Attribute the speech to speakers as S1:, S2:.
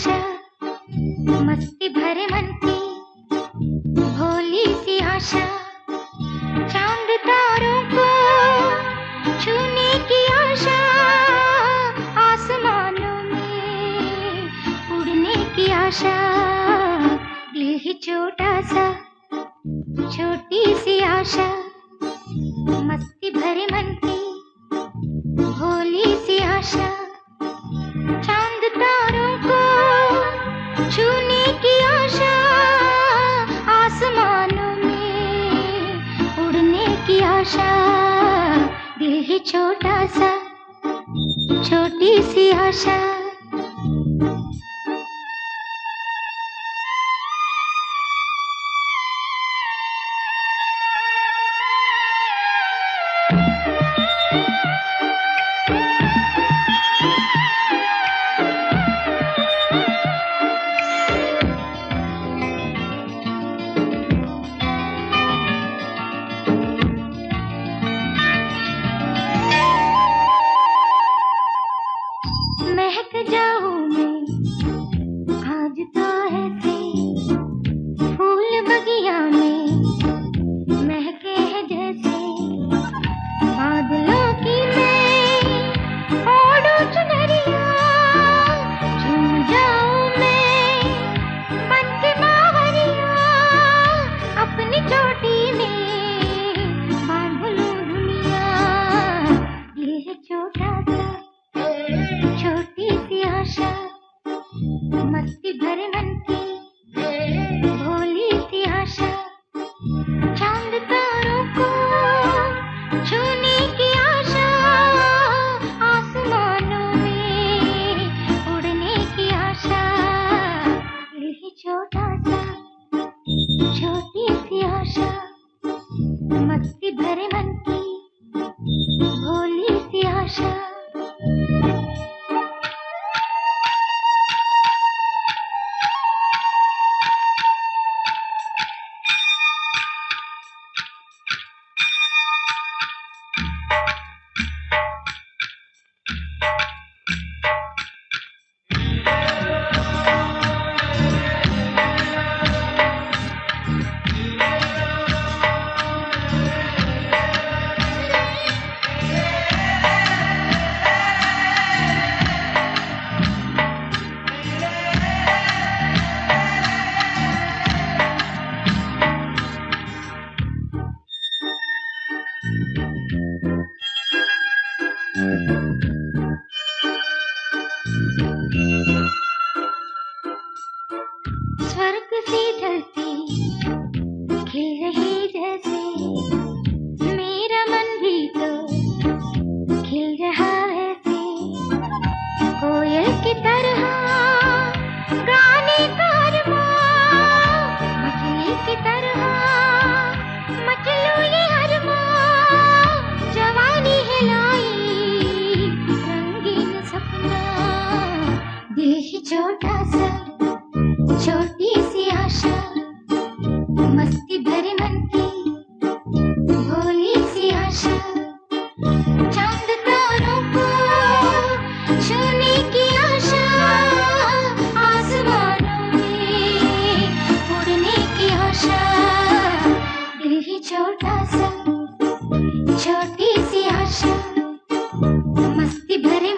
S1: आशा, मस्ती भरे मन की भोली सी आशा, चांद तारों को छूने की आशा, आसमानों में उड़ने की आशा। दिल ही छोटा सा, छोटी सी आशा, मस्ती भरे मन की भोली सी आशा, चांद तारों को छूने की आशा, आसमानों में उड़ने की आशा। दिल ही छोटा सा, छोटी सी आशा। महक जाऊं मैं आज तो ऐसे, फूल बगिया में महके हैं जैसे, बादलों की मैं ओढ़ूं चुनरिया, झूम जाऊं मैं बन के बावरिया, अपनी चोटी में बांध लूं दुनिया। ये है छोटा सा, छोटी सी आशा, मस्ती भरे मन की भोली सी आशा, चांद तारों को छूने की आशा, आसमानों में उड़ने की आशा। दिल ही छोटा सा, छोटी सी आशा, मस्ती भरे मन की भोली सी आशा। स्वर्ग सी धरती खिल रही जैसे, मेरा मन भी तो खिल रहा वैसे, कोयल की तरह गाने का अरमां, मछली की तरह मचलूं ये अरमां, जवानी है लाई रंगीन सपना। दिल ही छोटा सा, छोटी सी आशा, मस्ती भरे मन की भोली सी आशा, चांद तारों को छूने की आशा, आसमानों में उड़ने की आशा। दिल ही छोटा सा, छोटी सी आशा, मस्ती भरे